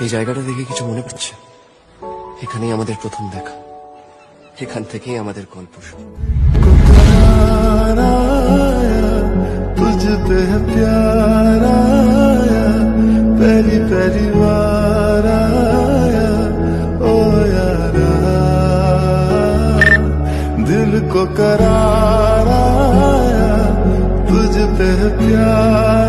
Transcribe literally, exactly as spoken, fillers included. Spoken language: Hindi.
এই জায়গাটা দেখে কিছু মনে পড়ছে? এখানেই আমাদের প্রথম দেখা, এখান থেকেই আমাদের গল্প শুরু। तुझ पे प्यार आया, पहली पहली बार आया, ओ यारा दिल को करार आया, तुझ पे प्यार